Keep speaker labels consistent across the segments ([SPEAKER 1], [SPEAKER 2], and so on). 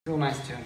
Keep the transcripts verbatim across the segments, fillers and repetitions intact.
[SPEAKER 1] Real nice tune.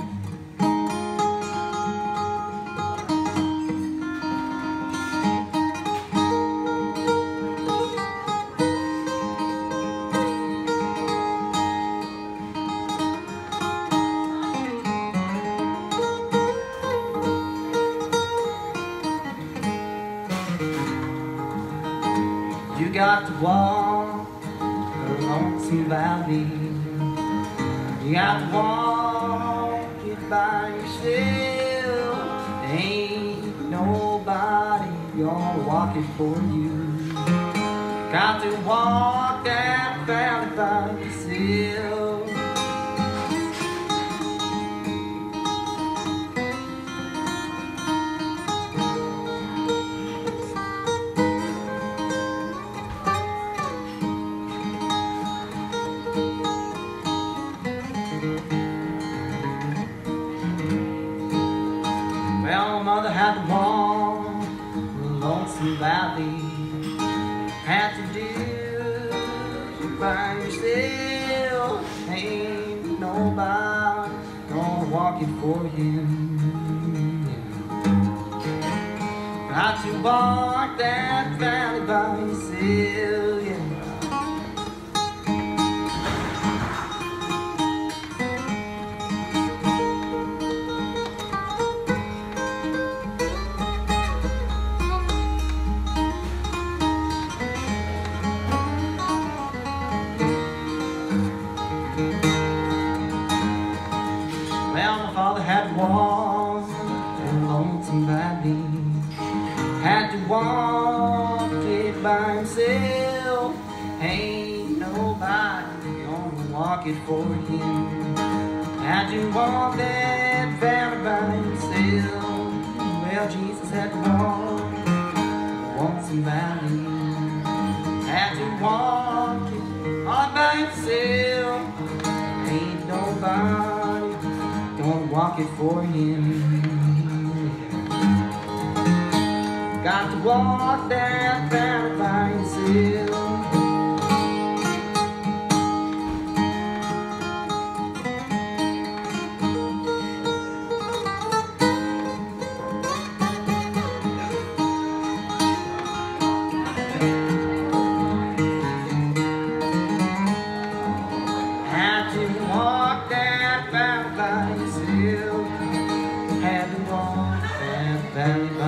[SPEAKER 1] You got to walk the Lonesome Valley. You got to walk it by yourself. Ain't nobody gonna walk it for you. Got to walk that valley by yourself. Well, mother had to walk the Lonesome Valley. Had to do it by yourself. Ain't nobody gonna walk it for him. Got to walk that valley by yourself, yeah. Well, my father had to walk the Lonesome Valley. Had to walk it by himself. Ain't nobody gonna walk it for him. Had to walk that valley by himself. Well, Jesus had to walk the Lonesome Valley. Had to walk it all by himself. Ain't nobody gonna walk it for him. Got to walk that valley by himself. Had to walk that valley by himself. Had to walk that valley